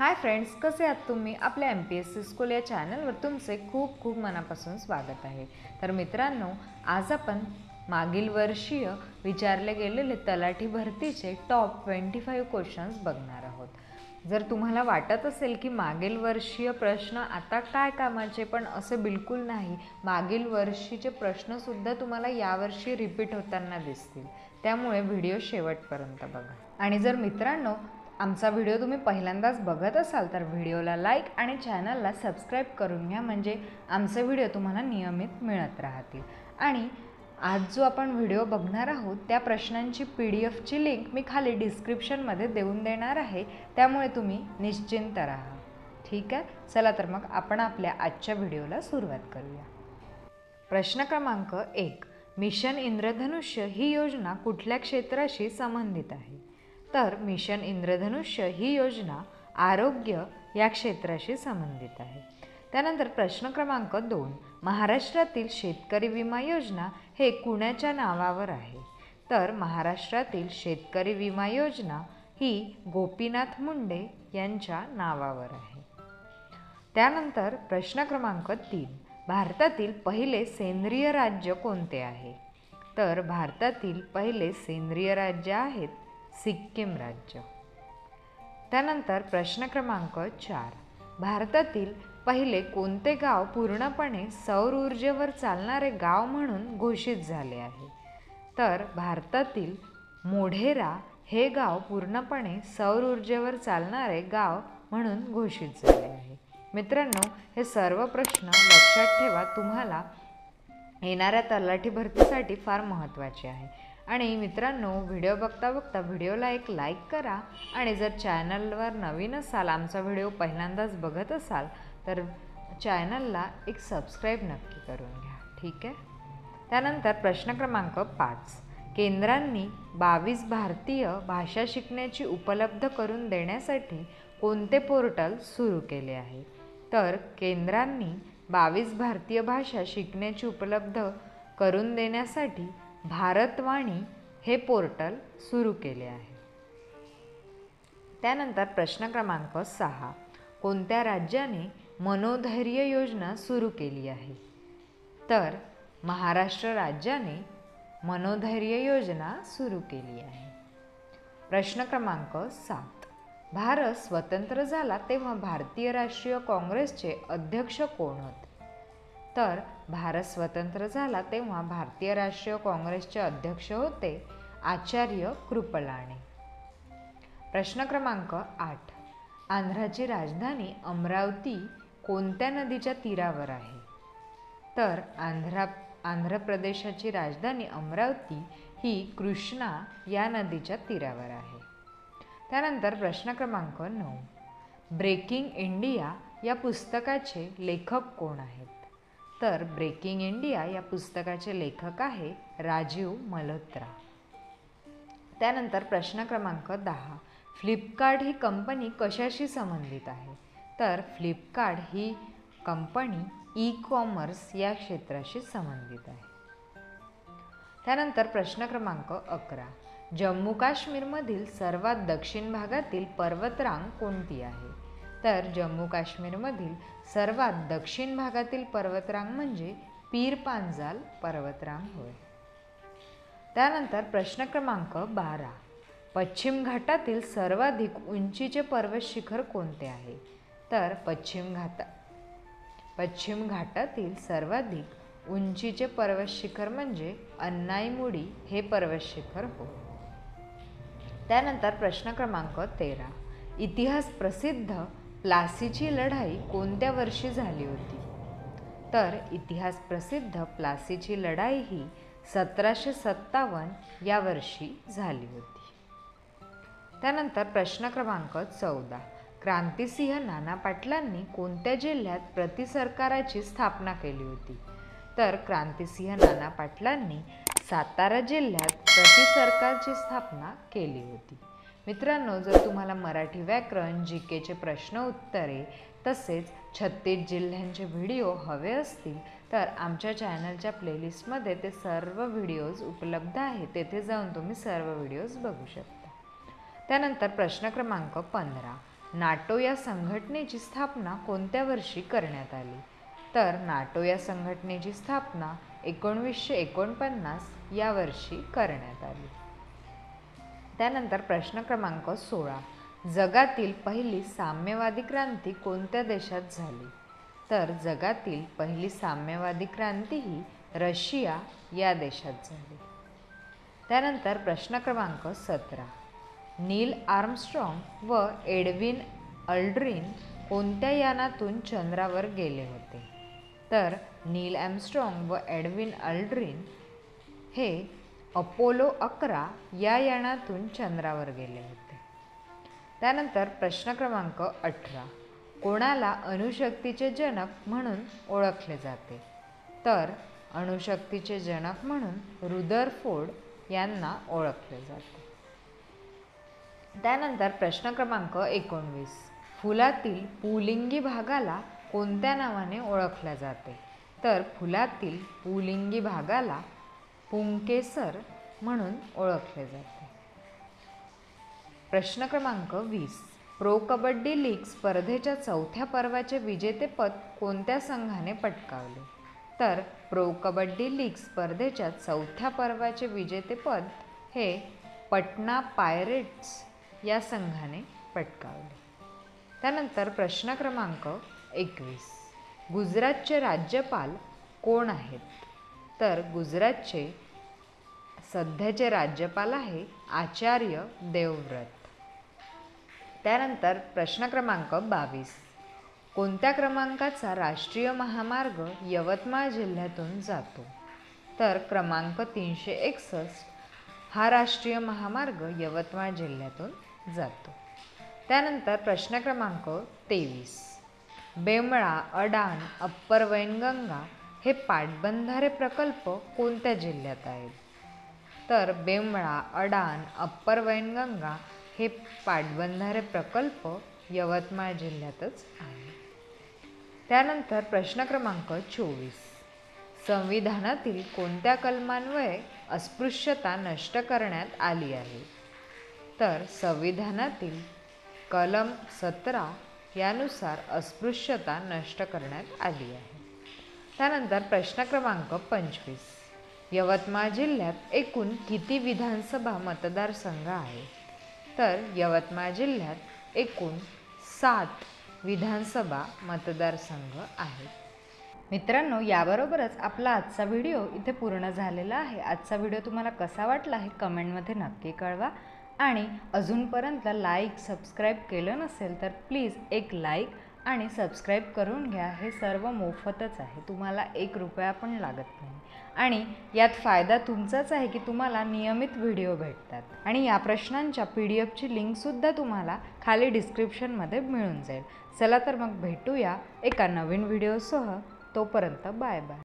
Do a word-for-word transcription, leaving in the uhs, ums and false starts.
Hi friends, कसे आहात तुम्ही? आपल्या M P S C school या चॅनलवर तुमचे खूप खूप मनापासून स्वागत आहे। तर मित्रांनो, आज आपण मागील वर्षीय विचारले गेलेले तलाठी भरतीचे टॉप पस्तीस क्वेश्चन्स बघणार आहोत। जर तुम्हाला वाटत असेल की मागील वर्षीय प्रश्न आता काय कामाचे, पण असे बिलकुल नाही। मागील वर्षीचे प्रश्न सुद्धा तुम्हाला यावर्षी रिपीट होताना दिसतील, त्यामुळे व्हिडिओ शेवटपर्यंत बघा। आणि जर मित्रांनो आमचा व्हिडिओ तुम्ही पहिल्यांदाच बघत असाल तर व्हिडिओला लाईक आणि चॅनलला सबस्क्राईब करून घ्या, म्हणजे आमचे व्हिडिओ तुम्हाला नियमित मिळत राहतील। आणि आज जो आपण व्हिडिओ बघणार आहोत त्या प्रश्नांची पी डी एफची लिंक मी खाली डिस्क्रिप्शनमध्ये देऊन देणार आहे, त्यामुळे तुम्ही निश्चिंत राहा। ठीक आहे, चला तर मग आपण आपल्या आजच्या व्हिडिओला सुरुवात करूया। प्रश्न क्रमांक एक, मिशन इंद्रधनुष्य ही योजना कुठल्या क्षेत्राशी संबंधित आहे? तर मिशन इंद्रधनुष्य ही योजना आरोग्य या क्षेत्राशी संबंधित आहे। त्यानंतर प्रश्न क्रमांक दोन, महाराष्ट्रातील शेतकरी विमा योजना हे कुणाच्या नावावर आहे? तर महाराष्ट्रातील शेतकरी विमा योजना ही गोपीनाथ मुंडे यांच्या नावावर आहे। त्यानंतर प्रश्न क्रमांक तीन, भारतातील पहिले सेंद्रिय राज्य कोणते आहे? तर भारतातील पहिले सेंद्रिय राज्य आहेत सिक्कीम राज्य। त्यानंतर प्रश्न क्रमांक चार, भारतातील पहिले कोणते गाव पूर्णपणे सौर ऊर्जेवर चालणारे गाव म्हणून घोषित झाले आहे? तर भारतातील मोढेरा हे गाव पूर्णपणे सौर ऊर्जेवर चालणारे गाव म्हणून घोषित झाले आहे। मित्रांनो, हे सर्व प्रश्न लक्षात ठेवा, तुम्हाला येणाऱ्या तलाठी भरतीसाठी फार महत्त्वाचे आहे। आणि मित्रांनो, व्हिडिओ बघता बघता व्हिडिओला एक लाईक करा, आणि जर चॅनलवर नवीन असाल, आमचा व्हिडिओ पहिल्यांदाच बघत असाल तर चॅनलला एक सबस्क्राईब नक्की करून घ्या। ठीक आहे। त्यानंतर प्रश्न क्रमांक पाच, केंद्रांनी बावीस भारतीय भाषा शिकण्याची उपलब्ध करून देण्यासाठी कोणते पोर्टल सुरू केले आहे? तर केंद्रांनी बावीस भारतीय भाषा शिकण्याची उपलब्ध करून देण्यासाठी भारतवाणी हे पोर्टल सुरू केले आहे। त्यानंतर प्रश्न क्रमांक सहा, कोणत्या राज्याने मनोधैर्य योजना सुरू केली आहे? तर महाराष्ट्र राज्याने मनोधैर्य योजना सुरू केली आहे। प्रश्न क्रमांक सात, भारत स्वतंत्र झाला तेव्हा भारतीय राष्ट्रीय काँग्रेसचे अध्यक्ष कोण होते? तर भारत स्वतंत्र झाला तेव्हा भारतीय राष्ट्रीय काँग्रेसचे अध्यक्ष होते आचार्य कृपलानी। प्रश्न क्रमांक आठ, आंध्राची राजधानी अमरावती कोणत्या नदीच्या तीरावर आहे? तर आंध्रा आंध्र प्रदेशाची राजधानी अमरावती ही कृष्णा या नदीच्या तीरावर आहे। त्यानंतर प्रश्न क्रमांक नऊ, ब्रेकिंग इंडिया या पुस्तकाचे लेखक कोण आहेत? तर ब्रेकिंग इंडिया या पुस्तकाचे लेखक आहे राजीव मल्होत्रा। त्यानंतर प्रश्न क्रमांक दहा, फ्लिपकार्ट ही कंपनी कशाशी संबंधित आहे? तर फ्लिपकार्ट ही कंपनी ई कॉमर्स या क्षेत्राशी संबंधित आहे। त्यानंतर प्रश्न क्रमांक अकरा, जम्मू काश्मीरमधील सर्वात दक्षिण भागातील पर्वतरांग कोणती आहे? तर जम्मू काश्मीरमधील सर्वात दक्षिण भागातील पर्वतरांग म्हणजे पीर पांजाल पर्वतरांग होय। त्यानंतर प्रश्न क्रमांक बारा, पश्चिम घाटातील सर्वाधिक उंचीचे पर्वत शिखर कोणते आहे? तर पश्चिम घाटा पश्चिम घाटातील सर्वाधिक उंचीचे पर्वत शिखर म्हणजे अन्नाईमुडी हे पर्वत शिखर हो। त्यानंतर प्रश्न क्रमांक तेरा, इतिहास प्रसिद्ध प्लासीची लढाई कोणत्या वर्षी झाली होती? तर इतिहास प्रसिद्ध प्लासीची लढाई ही सतराशे सत्तावन्न या वर्षी झाली होती। त्यानंतर प्रश्न क्रमांक चौदा, क्रांतिसिंह नाना पाटलांनी कोणत्या जिल्ह्यात प्रतिसरकाराची स्थापना केली होती? तर क्रांतिसिंह नाना पाटलांनी सातारा जिल्ह्यात प्रतिसरकारची स्थापना केली होती। मित्रांनो, जर तुम्हाला मराठी व्याकरण, जी केचे प्रश्न उत्तरे तसेच छत्तीस जिल्ह्यांचे व्हिडिओ हवे असतील तर आमच्या चॅनलच्या प्लेलिस्टमध्ये ते सर्व व्हिडिओज उपलब्ध आहेत, तेथे जाऊन तुम्ही सर्व व्हिडिओज बघू शकता। त्यानंतर प्रश्न क्रमांक पंधरा, नाटो या संघटनेची स्थापना कोणत्या वर्षी करण्यात आली? तर नाटो या संघटनेची स्थापना एकोणवीसशे एकोणपन्नास या वर्षी करण्यात आली. त्यानंतर प्रश्न क्रमांक सोळा. जगातील पहिली साम्यवादी क्रांती कोणत्या देशात झाली? तर जगातील पहिली साम्यवादी क्रांती ही रशिया या देशात झाली. त्यानंतर प्रश्न क्रमांक सतरा. नील आर्मस्ट्रॉंग व एडविन अल्ड्रिन कोणत्या यानातून चंद्रावर गेले होते? तर नील आर्मस्ट्रॉंग व एडविन अल्ड्रिन हे अपोलो अकरा या यानातून चंद्रावर गेले होते. त्यानंतर प्रश्न क्रमांक अठरा. कोणाला अणुशक्तीचे जनक म्हणून ओळखले जाते? तर अणुशक्तीचे जनक म्हणून रुदरफोर्ड यांना ओळखले जाते. त्यानंतर प्रश्न क्रमांक एकोणवीस. फुलातील पुलिंगी भागाला कोणत्या नावाने ओळखले जाते? तर फुलातील पुलिंगी भागाला पुंकेसर म्हणून ओळखले जाते. प्रश्न क्रमांक वीस. प्रो कबड्डी लीग स्पर्धेच्या चौथ्या पर्वाचे विजेतेपद कोणत्या संघाने पटकावले? तर प्रो कबड्डी लीग स्पर्धेच्या चौथ्या पर्वाचे विजेतेपद हे पटना पायरेट्स या संघाने पटकावले. त्यानंतर प्रश्न क्रमांक एकवीस. गुजरातचे राज्यपाल कोण आहेत? तर गुजरातचे सध्याचे राज्यपाल आहे आचार्य देवव्रत. त्यानंतर प्रश्न क्रमांक बावीस. कोणत्या क्रमांकाचा राष्ट्रीय महामार्ग यवतमाळ जिल्ह्यातून जातो? तर क्रमांक तीनशे एकसष्ट हा राष्ट्रीय महामार्ग यवतमाळ जिल्ह्यातून जातो. त्यानंतर प्रश्न क्रमांक तेवीस. बेमळा, अडाण, अप्पर वैनगंगा हे पाटबंधारे प्रकल्प कोणत्या जिल्ह्यात आहेत? तर बेमळा, अडाण, अप्पर वैनगंगा हे पाटबंधारे प्रकल्प यवतमाळ जिल्ह्यातच आहे. त्यानंतर प्रश्न क्रमांक चोवीस. संविधानातील कोणत्या कलमान्वये अस्पृश्यता नष्ट करण्यात आली आहे? तर संविधानातील कलम सतरा यानुसार अस्पृश्यता नष्ट करण्यात आली आहे. त्यानंतर प्रश्न क्रमांक पंचवीस. यवतमाळ जिल्ह्यात एकूण किती विधानसभा मतदारसंघ आहे? तर यवतमाळ जिल्ह्यात एकूण सात विधानसभा मतदारसंघ आहेत. मित्रांनो, याबरोबरच आपला आजचा व्हिडिओ इथे पूर्ण झालेला आहे. आजचा व्हिडिओ तुम्हाला कसा वाटला हे कमेंटमध्ये नक्की कळवा आणि अजूनपर्यंत लाईक सबस्क्राईब केलं नसेल तर प्लीज एक लाईक आणि सबस्क्राईब करून घ्या. हे सर्व मोफतच आहे, तुम्हाला एक रुपया पण लागत नाही आणि यात फायदा तुमचाच आहे की तुम्हाला नियमित व्हिडिओ भेटतात आणि या प्रश्नांच्या पी डी एफची लिंकसुद्धा तुम्हाला खाली डिस्क्रिप्शनमध्ये मिळून जाईल. चला तर मग भेटूया एका नवीन व्हिडिओसह. तोपर्यंत बाय बाय.